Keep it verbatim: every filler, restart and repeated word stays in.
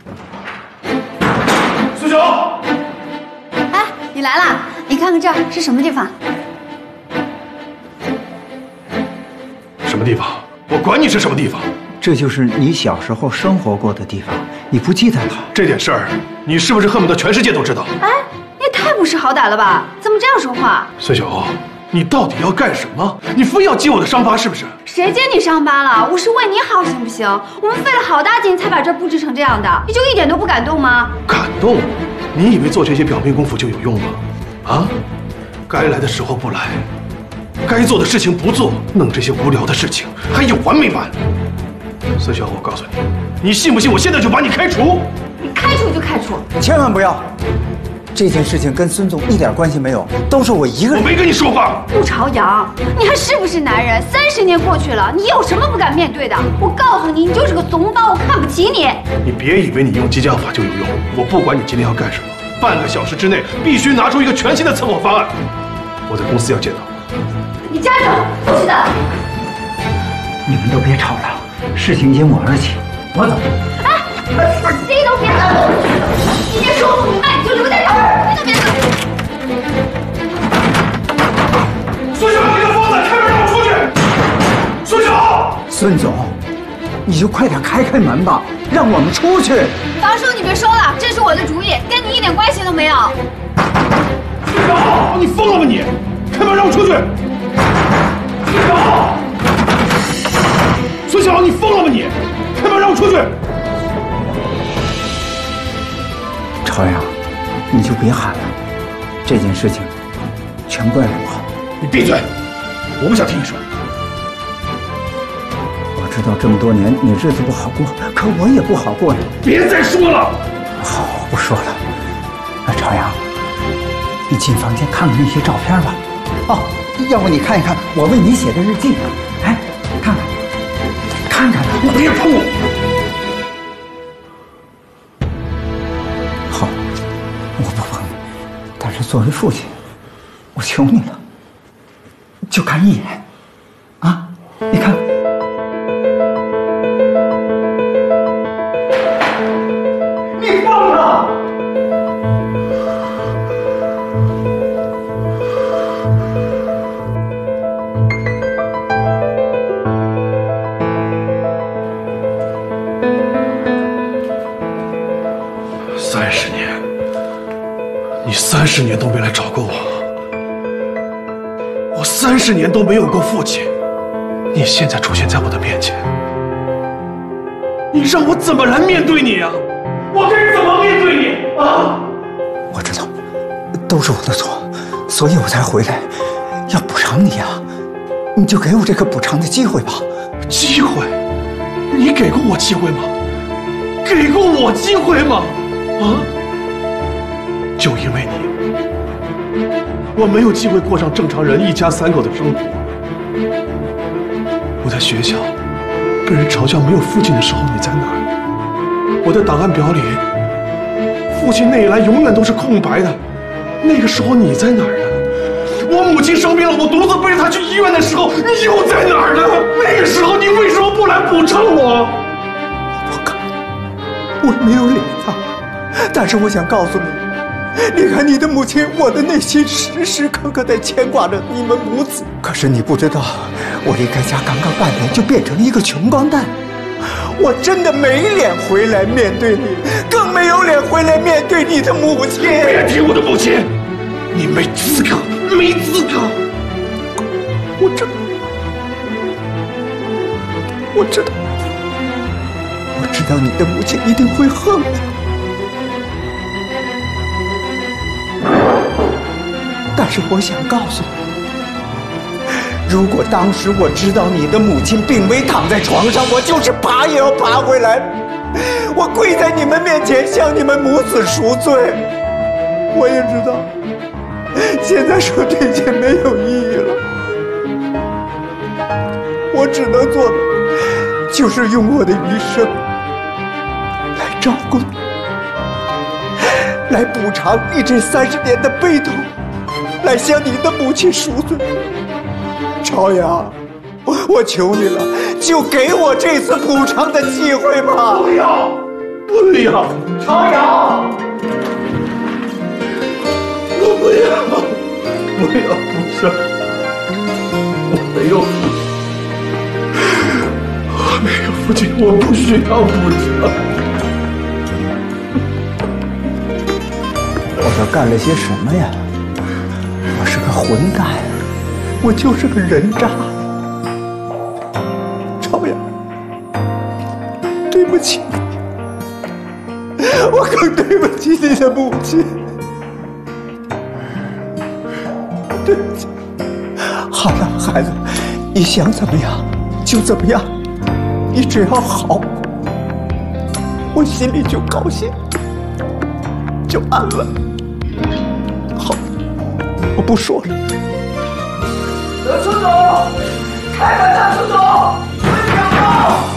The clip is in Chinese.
苏九， 哎，你来啦！你看看这儿是什么地方？ 什么地方？我管你是什么地方！ 这就是你小时候生活过的地方，你不记得了？ 这点事儿，你是不是恨不得全世界都知道？ 哎，你也太不识好歹了吧！怎么这样说话？ 孙九，你到底要干什么？你非要揭我的伤疤是不是？ 谁揭你伤疤了？我是为你好，行不行？我们费了好大劲才把这儿布置成这样的，你就一点都不感动吗？ 感动？你以为做这些表面功夫就有用吗？啊，该来的时候不来，该做的事情不做，弄这些无聊的事情还有完没完？孙晓，我告诉你，你信不信我现在就把你开除？ 你开除就开除， 千万不要！这件事情跟孙总一点关系没有，都是我一个人。 我没跟你说话。 陆朝阳，你还是不是男人？三十年过去了，你有什么不敢面对的？我告诉你，你就是个怂包，我看不起你。 你别以为你用激将法就有用，我不管你今天要干什么，半个小时之内必须拿出一个全新的策划方案。我在公司要见到。 你家长，不是的。 你们都别吵了，事情因我而起，我走。 哎，谁都别走！你别说不明白，你就留在这儿，谁都别走。 孙晓，你个疯子，开门让我出去！孙晓， 孙总，你就快点开开门吧，让我们出去。 房叔，你别说了，这是我的主意，跟你一点关系都没有。 孙晓，你疯了吧你？开门让我出去！孙晓，孙晓，你疯了吧你？开门让我出去！ 朝阳，你就别喊了，这件事情全怪我。 你闭嘴！我不想听你说。 我知道这么多年你日子不好过，可我也不好过呀。 别再说了。 好，我不说了。那朝阳，你进房间看看那些照片吧。哦，要不你看一看我为你写的日记。哎，看看，看看。 你别碰我。 好，我不碰你，但是作为父亲，我求你了，就看一眼，啊，你看。你疯了！ 三十年，你三十年都没来找过我，我三十年都没有过父亲，你现在出现在我的面前，你让我怎么来面对你啊？我该怎么面对你啊？ 我知道，都是我的错，所以我才回来，要补偿你啊！你就给我这个补偿的机会吧。 机会？你给过我机会吗？给过我机会吗？啊！就因为你，我没有机会过上正常人一家三口的生活。我在学校被人嘲笑没有父亲的时候，你在哪儿？我的档案表里，父亲那一栏永远都是空白的。那个时候你在哪儿呢？我母亲生病了，我独自背着她去医院的时候，你又在哪儿呢？那个时候你为什么不来补偿我？ 不敢，我没有脸啊！但是我想告诉你，你看你的母亲，我的内心时时刻刻在牵挂着你们母子。可是你不知道，我离开家刚刚半年，就变成了一个穷光蛋。我真的没脸回来面对你，更没有脸回来面对你的母亲。 别提我的母亲，你没资格，没资格。 我知道，我知道，我知道你的母亲一定会恨我。但是我想告诉你，如果当时我知道你的母亲病危躺在床上，我就是爬也要爬回来，我跪在你们面前向你们母子赎罪。我也知道，现在说这些没有意义了，我只能做的就是用我的余生来照顾你，来补偿你这三十年的悲痛，来向你的母亲赎罪。朝阳，我求你了，就给我这次补偿的机会吧！ 不要， 不要， 朝阳， 我不要，不要父亲，我没有父亲，我没有父亲，我不需要父亲。 我都干了些什么呀？我是个混蛋，我就是个人渣。朝阳，对不起你，我更对不起你的母亲。对不起。好了，孩子，你想怎么样就怎么样，你只要好，我心里就高兴，就安稳。好，我不说了。 德叔总，开门，德叔总，回家吧。